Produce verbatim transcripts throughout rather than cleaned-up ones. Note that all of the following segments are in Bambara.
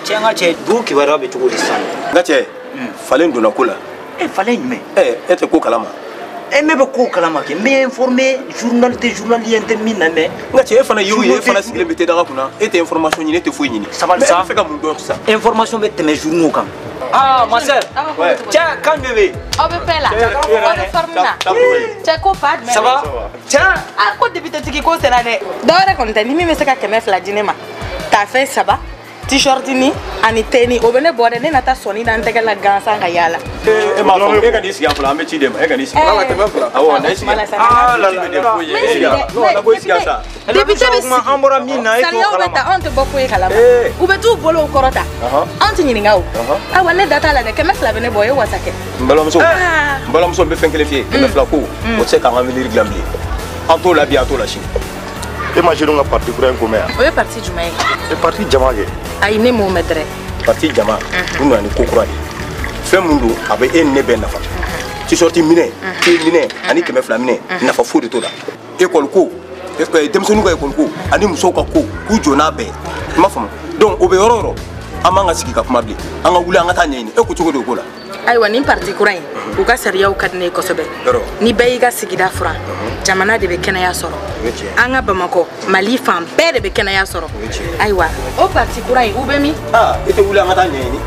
cɛ nga cɛ du kibaruya bɛ cogo di sisan nga cɛ falen donna ko la e falen jumɛn ɛ e tɛ ko kalama e ne bɛ ko kalama kɛ n bɛ informé journal tɛ journalien tɛ min na mɛ nga cɛ e fana y'o ye e fana sigilen bɛ tɛ daga kunna e tɛ information ɲini e tɛ foyi ɲini sabali sa mais e bɛ fɛ ka mun dɔn sisan information bɛ tɛmɛ journaux kan ah ma sœur cɛ kan jumɛn bɛ yen aw bɛ paix la aw bɛ forme na cɛ ko pa jumɛn ça va cɛ ah ko député tigi ko sera dɛ dɔwɛrɛ kɔni tɛ ni min bɛ se ka kɛmɛ fila di ne ma tafe saba t-shirt ni ani teni o bɛ ne bɔ dɛ ne na taa sɔni da n tɛgɛ la gansan ka yaala e m'a fɔ e ka n'i sigi yan fɔlɔ an bɛ ci d'e ma e ka n'i sigi ala kɛmɛ fila awɔ na i sigi ah la la e sigi yan non na ko i sigi yan sa député bɛ sigi an bɔra min na e t'o sariyaw bɛ kalama ta anw tɛ bɔ foyi kalama u bɛ t'u bolow kɔrɔ ta anw tɛ ɲininka o awa ne da t'a la dɛ kɛmɛ fila bɛ ne bɔ o ye wasa kɛ n balimamuso n balimamuso n bɛ fɛn kelen f'i ye kɛmɛ fila ko o tɛ se k'an ka miiri dilan bilen an t'o la bi an t'o la sini e ma jeune ka parti kura in ko mɛn yan o ye parti jumɛn ye e parti jama kɛ ayi ne m'o mɛn dɛrɛ parti jama u nana ni ko kura de fɛn mun don a bɛ e ni ne bɛɛ nafa t-shirt minɛ te minɛ ani kɛmɛ fila minɛ nafa foyi de t'o la école ko denmisɛnninw ka école ko ani musow ka ko k'u jɔ n'a bɛɛ i m'a faamu donc o bɛ yɔrɔ o yɔrɔ an b'an ka sigi ka kuma bilen an ka wuli an ka taa ɲɛɲini e ko cogo de o ko la ayiwa nin parti kura in u ka sariyaw ka di ne ye kosɛbɛ ni bɛɛ y'i ka sigida furan jamana de bɛ kɛnɛya sɔrɔ an ka bamakɔ mali fan bɛɛ de bɛ kɛnɛya sɔrɔ ayiwa o parti kura in u bɛ min aa i tɛ wuli an ka taa ɲɛɲini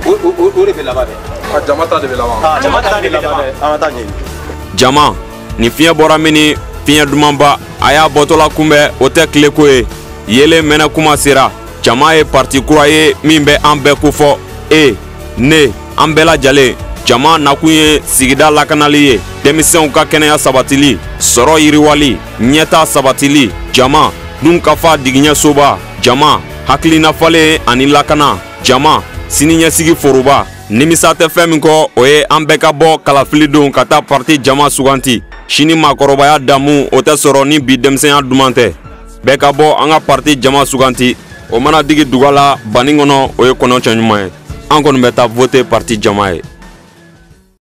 o de bɛ laban dɛ jama ta de bɛ laban jama ta de bɛ laban dɛ an ka taa ɲɛɲini jama ni fiɲɛ bɔra min ni fiɲɛ dumanba a y'a bɔtɔla kunbɛn o tɛ tile ko ye yelen mɛnɛ kuma sera jama ye parti kura ye min bɛ an bɛɛ kofɔ e ne an bɛɛ lajɛlen jama nakun ye sigida lakanali ye denmisɛnw ka kɛnɛya sabatili sɔrɔ yiriwali ɲɛta sabatili jama dun ka fa digiɲɛ soba jama hakilina falen ani lakana jama siniɲɛsigi foroba nimisa tɛ fɛn min kɔ o ye an bɛɛ ka bɔ kalafili don ka taa parti jama suganti sini maakɔrɔbaya damu o tɛ sɔrɔ ni bi denmisɛnya duman tɛ bɛɛ ka bɔ an ka parti jama suganti o mana digi duga la bani kɔnɔ o ye kɔnɔ cɛ ɲuman ye an kɔni bɛ taa voter parti jama ye